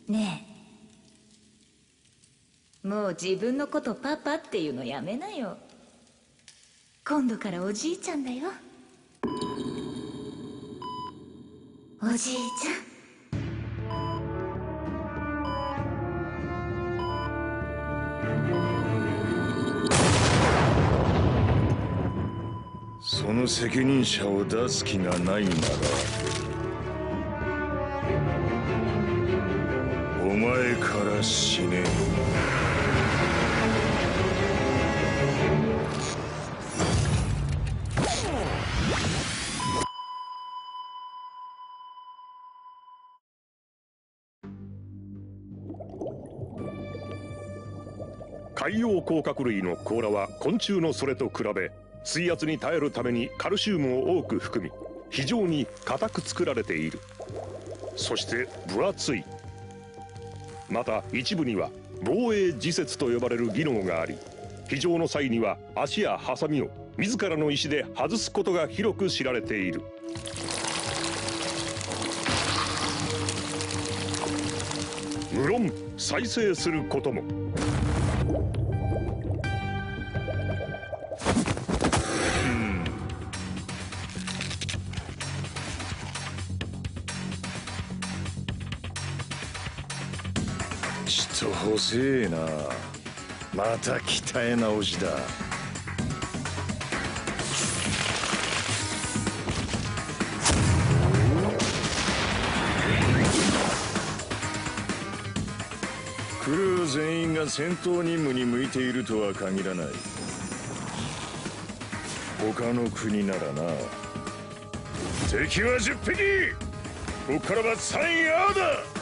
ねえ、もう自分のことパパっていうのやめなよ。今度からおじいちゃんだよ。おじいちゃん。 その責任者を出す気がないなら、お前から死ね。 海洋甲殻類の甲羅は昆虫のそれと比べ水圧に耐えるためにカルシウムを多く含み、非常に硬く作られている。そして分厚い。また一部には防衛自節と呼ばれる技能があり、非常の際には足やハサミを自らの意思で外すことが広く知られている。無論再生することも。 人細えな。また鍛え直しだ。クルー全員が戦闘任務に向いているとは限らない。他の国ならな。敵は10匹。ここからは3位青だ。